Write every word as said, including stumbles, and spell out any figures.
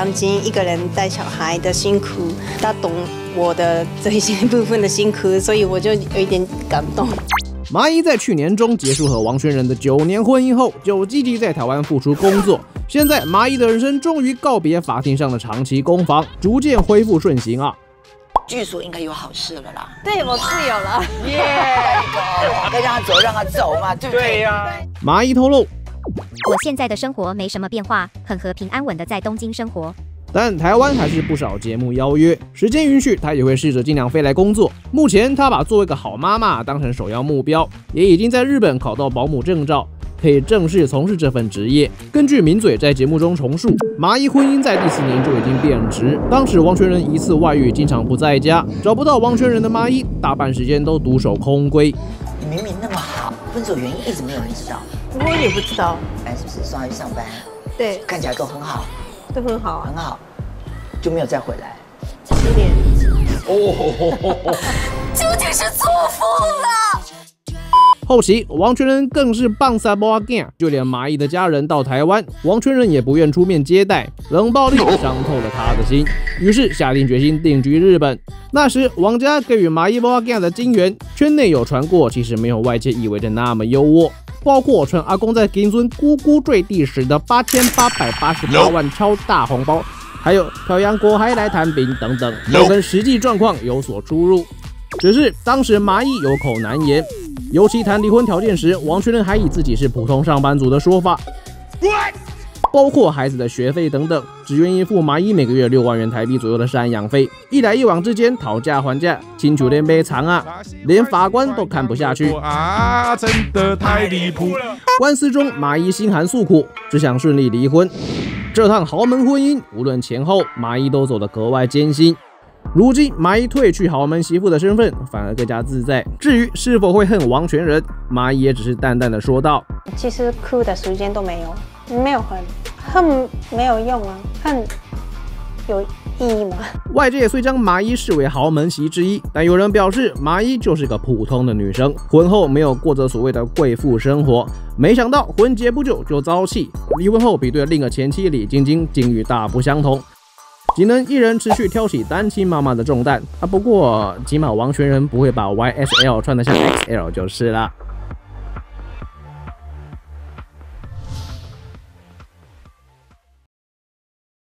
房间一个人带小孩的辛苦，他懂我的这一些部分的辛苦，所以我就有一点感动。 麻衣在去年中结束和王轩仁的九年婚姻后，就积极在台湾付出工作。现在麻衣的人生终于告别法庭上的长期攻防，逐渐恢复顺行啊。 据说应该有好事了啦。 对，我自由了。 耶、yeah, 该让他走，让他走嘛，对不对？对呀、啊。 麻衣透露， 我现在的生活没什么变化，很和平安稳的在东京生活。 但台湾还是不少节目邀约，时间允许，她也会试着尽量飞来工作。目前她把做一个好妈妈当成首要目标，也已经在日本考到保姆证照，可以正式从事这份职业。根据名嘴在节目中重述，麻衣婚姻在第四年就已经变质。当时王泉仁疑似外遇，经常不在家，找不到王泉仁的麻衣，大半时间都独守空闺。 你明明那么好，分手原因一直没有人知道。 我也不知道。 哎，是不是送他去上班？ 对， 看起来都很好。 都很好啊， 很好，就没有再回来。 有点哦，究竟是错付了。 后期王泉仁更是棒撒波干，就连麻衣的家人到台湾，王泉仁也不愿出面接待，冷暴力伤透了他的心，于是下定决心定居日本。那时王家给予麻衣波干的金援，圈内有传过，其实没有外界以为的那么优渥。包括传阿公在金尊咕咕坠地时的八千八百八十八万超大红包，还有漂洋过海来探病等等，都跟实际状况有所出入。只是当时麻衣有口难言，尤其谈离婚条件时，王泉仁还以自己是普通上班族的说法，包括孩子的学费等等，只愿意付麻衣每个月六万元台币左右的赡养费。一来一往之间讨价还价，亲像连杯长啊，连法官都看不下去啊，真的太离谱了。官司中，麻衣心寒诉苦，只想顺利离婚。这趟豪门婚姻，无论前后，麻衣都走得格外艰辛。如今麻衣褪去豪门媳妇的身份，反而更加自在。至于是否会恨王泉仁，麻衣也只是淡淡的说道：“ 其实哭的时间都没有，没有恨，恨没有用啊，恨有意义吗？” 外界虽将麻衣视为豪门媳之一，但有人表示麻衣就是个普通的女生，婚后没有过着所谓的贵妇生活。没想到婚结不久就遭弃，离婚后比对另一个前妻李晶晶境遇大不相同。仅能一人持续挑起单亲妈妈的重担啊！不过起码王泉仁不会把 Y S L 穿得像 X L 就是了。